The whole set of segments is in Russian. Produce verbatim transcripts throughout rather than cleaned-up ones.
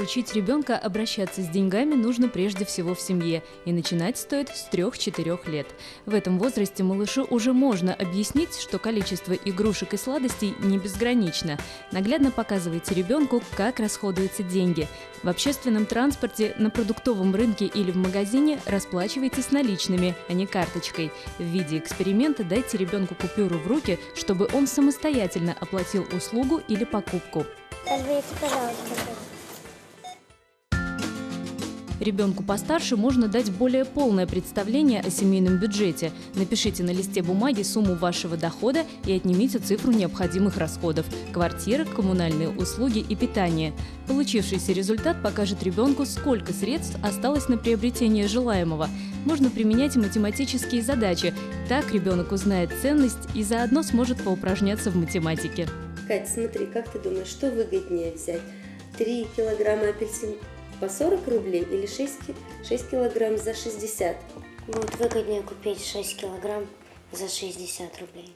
Учить ребенка обращаться с деньгами нужно прежде всего в семье, и начинать стоит с трёх-четырёх лет. В этом возрасте малышу уже можно объяснить, что количество игрушек и сладостей не безгранично. Наглядно показывайте ребенку, как расходуются деньги. В общественном транспорте, на продуктовом рынке или в магазине расплачивайтесь наличными, а не карточкой. В виде эксперимента дайте ребенку купюру в руки, чтобы он самостоятельно оплатил услугу или покупку. Пожалуйста, пожалуйста. Ребенку постарше можно дать более полное представление о семейном бюджете. Напишите на листе бумаги сумму вашего дохода и отнимите цифру необходимых расходов – квартира, коммунальные услуги и питание. Получившийся результат покажет ребенку, сколько средств осталось на приобретение желаемого. Можно применять и математические задачи. Так ребенок узнает ценность и заодно сможет поупражняться в математике. Кать, смотри, как ты думаешь, что выгоднее взять? три килограмма апельсин по сорок рублей или шесть килограмм за шестьдесят? Будет выгоднее купить шесть килограмм за шестьдесят рублей.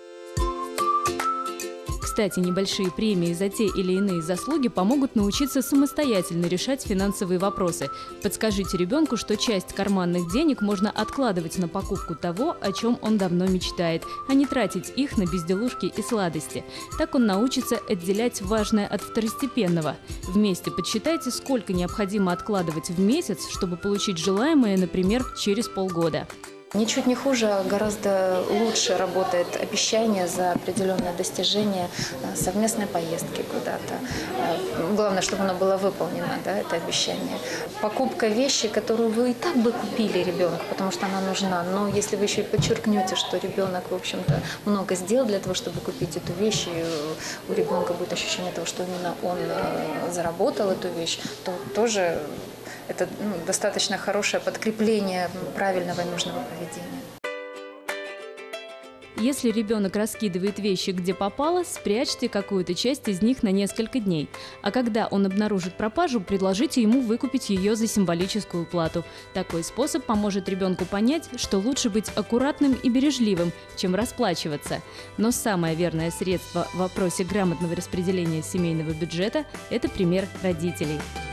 Кстати, небольшие премии за те или иные заслуги помогут научиться самостоятельно решать финансовые вопросы. Подскажите ребенку, что часть карманных денег можно откладывать на покупку того, о чем он давно мечтает, а не тратить их на безделушки и сладости. Так он научится отделять важное от второстепенного. Вместе подсчитайте, сколько необходимо откладывать в месяц, чтобы получить желаемое, например, через полгода. Ничуть не хуже, а гораздо лучше работает обещание за определенное достижение совместной поездки куда-то. Главное, чтобы оно было выполнено, да, это обещание. Покупка вещи, которую вы и так бы купили ребенку, потому что она нужна. Но если вы еще и подчеркнете, что ребенок, в общем-то, много сделал для того, чтобы купить эту вещь, и у ребенка будет ощущение того, что именно он заработал эту вещь, то тоже это ну, достаточно хорошее подкрепление правильного и нужного поведения. Если ребенок раскидывает вещи где попало, спрячьте какую-то часть из них на несколько дней. А когда он обнаружит пропажу, предложите ему выкупить ее за символическую плату. Такой способ поможет ребенку понять, что лучше быть аккуратным и бережливым, чем расплачиваться. Но самое верное средство в вопросе грамотного распределения семейного бюджета – это пример родителей.